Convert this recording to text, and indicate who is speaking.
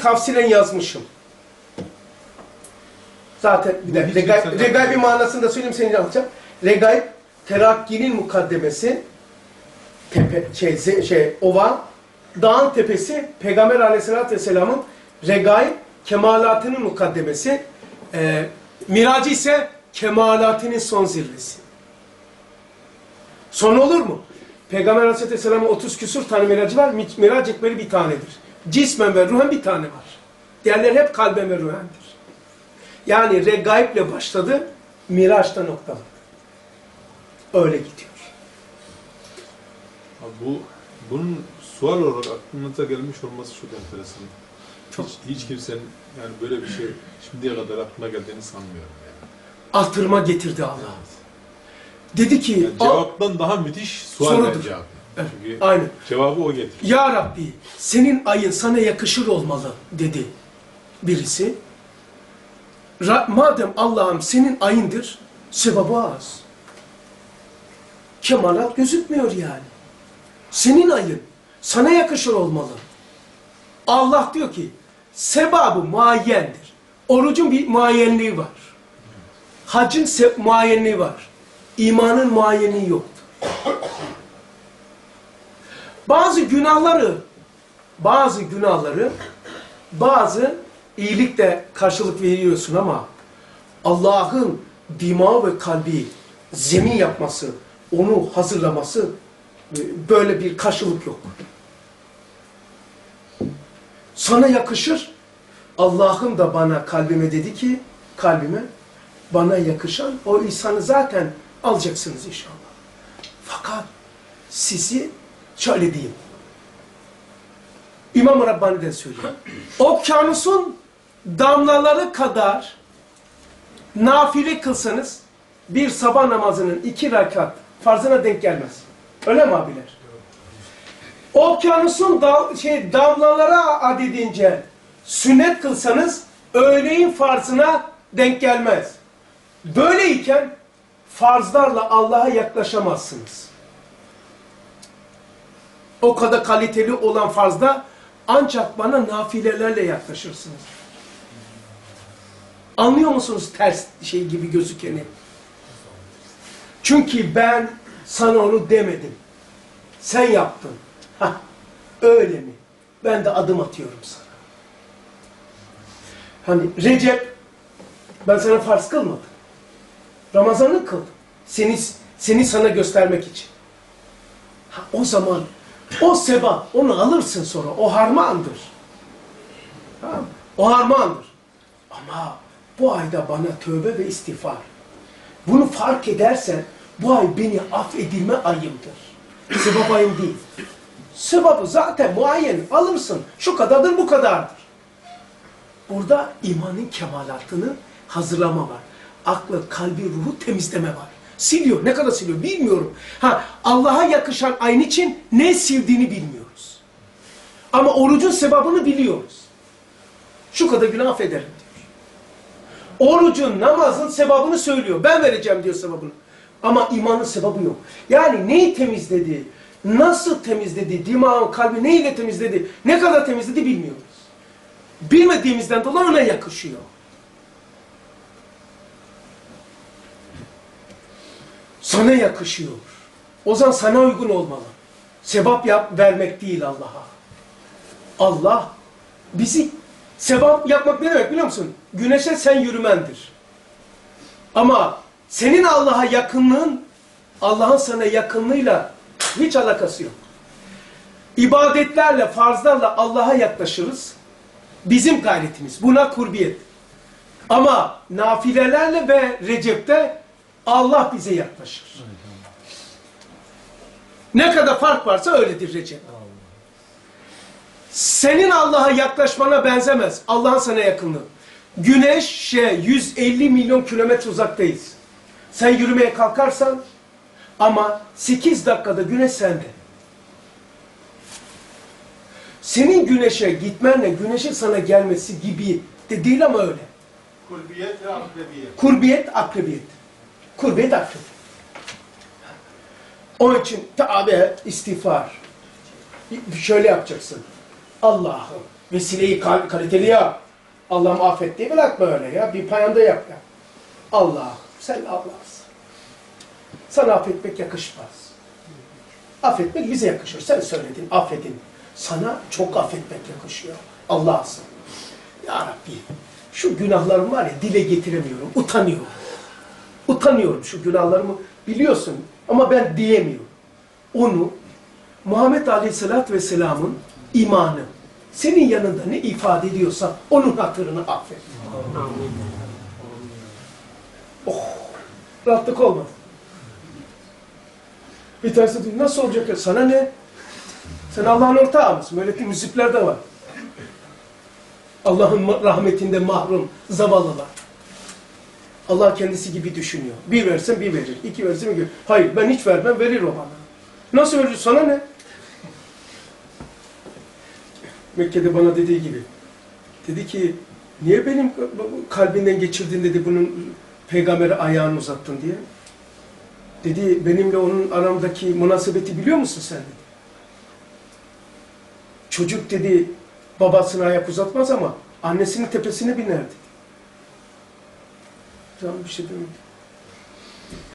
Speaker 1: tafsilen yazmışım. Zaten bir de regaib manasında söyleyeyim, seni anlatacağım. Regaib, terakkinin mukaddemesi, ova, dağın tepesi, Peygamber Aleyhisselatü Vesselam'ın regaib, kemalatının mukaddemesi, miracı ise kemalatının son zirvesi. Son olur mu? Peygamber Aleyhisselatü Vesselam'ın 30 küsur tane miracı var, mirac ekberi bir tanedir. Cismen ve ruhen bir tane var. Diğerleri hep kalben ve ruhendir. Yani regaible başladı, miraçta noktaladı. Öyle gidiyor.
Speaker 2: Bunun sual olarak aklınıza gelmiş olması çok enteresan. Hiç kimsenin yani böyle bir şey şimdiye kadar aklına geldiğini sanmıyorum yani.
Speaker 1: Artırma getirdi Allah. Dedi ki...
Speaker 2: Yani cevaptan daha müthiş sual bence abi.
Speaker 1: Evet,
Speaker 2: çünkü
Speaker 1: aynen.
Speaker 2: Cevabı o getiriyor.
Speaker 1: Ya Rabbi, senin ayın sana yakışır olmalı dedi birisi. Madem Allah'ım senin ayındır, sevabı az. Kemalat gözükmüyor yani. Senin ayın sana yakışır olmalı. Allah diyor ki, sevabı muayyendir. Orucun bir muayyenliği var. Hacın muayyenliği var. İmanın muayyenliği yoktur. Bazı günahları, bazı iyilikle karşılık veriyorsun ama Allah'ın dima ve kalbi zemin yapması, onu hazırlaması, böyle bir karşılık yok. Sana yakışır. Allah'ım da bana, kalbime dedi ki, bana yakışan o ihsanı zaten alacaksınız inşallah. Fakat sizi şöyle diyeyim. İmam-ı Rabbani'den söylüyor. Okyanusun damlaları kadar nafile kılsanız bir sabah namazının 2 rekat farzına denk gelmez. Öyle mi abiler? Okyanusun damlalara adedince sünnet kılsanız öğleyin farzına denk gelmez. Böyleyken farzlarla Allah'a yaklaşamazsınız. O kadar kaliteli olan farzda ancak bana nafilelerle yaklaşırsınız. Anlıyor musunuz ters şey gibi gözükeni? Çünkü ben sana onu demedim. Sen yaptın. Hah, öyle mi? Ben de adım atıyorum sana. Hani Recep, ben sana farz kılmadım. Ramazan'ı kıldım. Seni sana göstermek için. Ha, o zaman o sevap, onu alırsın sonra. O harmandır. Tamam. O harmandır. Ama bu ayda bana tövbe ve istiğfar. Bunu fark edersen bu ay beni affedilme ayımdır. Sevap ayım değil. Sevabı zaten muayyen alırsın. Şu kadardır, bu kadardır. Burada imanın kemalatını hazırlama var. Aklı, kalbi, ruhu temizleme var. Siliyor. Ne kadar siliyor bilmiyorum. Allah'a yakışan ayın için ne sildiğini bilmiyoruz. Ama orucun sevabını biliyoruz. Şu kadar günah affederim diyor. Orucun, namazın sevabını söylüyor. Ben vereceğim diyor sevabını. Ama imanın sevabı yok. Yani neyi temizledi? Nasıl temizledi? Dimağın, kalbi neyle temizledi? Ne kadar temizledi bilmiyoruz. Bilmediğimizden dolayı ona yakışıyor. Sana yakışıyor. O zaman sana uygun olmalı. Sevap vermek değil Allah'a. Allah bizi, sevap yapmak ne demek biliyor musun? Güneşe sen yürümendir. Ama senin Allah'a yakınlığın, Allah'ın sana yakınlığıyla hiç alakası yok. İbadetlerle, farzlarla Allah'a yaklaşırız. Bizim gayretimiz. Buna kurbiyet. Ama nafilelerle ve Recep'te Allah bize yaklaşır. Ne kadar fark varsa öyledir Recep. Senin Allah'a yaklaşmana benzemez. Allah'ın sana yakınlığı. Güneşe 150 milyon kilometre uzaktayız. Sen yürümeye kalkarsan ama 8 dakikada güneş sende. Senin güneşe gitmenle güneşin sana gelmesi gibi de değil ama öyle.
Speaker 3: Kurbiyet ve akribiyet.
Speaker 1: Kurbiyet, akribiyet. Kurbiyet, akribiyet. Onun için tabi istiğfar. Şöyle yapacaksın. Allah'ım Vesileyi kaliteli yap. Allah'ım affet diye bırakma öyle ya. Bir payanda yap ya. Allah, sen Allah'sın. Sana affetmek yakışmaz. Affetmek bize yakışır. Sen söyledin, affedin. Sana çok affetmek yakışıyor. Allah'sın. Ya Rabbi, şu günahlarım var ya dile getiremiyorum. Utanıyorum. Utanıyorum şu günahlarımı. Biliyorsun ama ben diyemiyorum. Onu Muhammed Aleyhisselatü Vesselam'ın imanı senin yanında ne ifade ediyorsa onun hatırını affet. Oh, rahatlık olmadı. Bir tanesi diyor, nasıl olacak ya? Sana ne? Sen Allah'ın ortağı mısın? Böyle müzikler de var. Allah'ın rahmetinde mahrum, zavallılar. Allah kendisi gibi düşünüyor. Bir versen bir verir, iki versen bir verir. Hayır, ben hiç vermem, verir o bana. Nasıl verir? Sana ne? Mekke'de bana dediği gibi. Dedi ki, niye benim kalbinden geçirdin dedi, bunun peygambere ayağını uzattın diye. Dedi, benimle onun aramdaki münasebeti biliyor musun sen dedi. Çocuk dedi, babasına ayak uzatmaz ama annesinin tepesine biner dedi. Tamam bir şey demedim.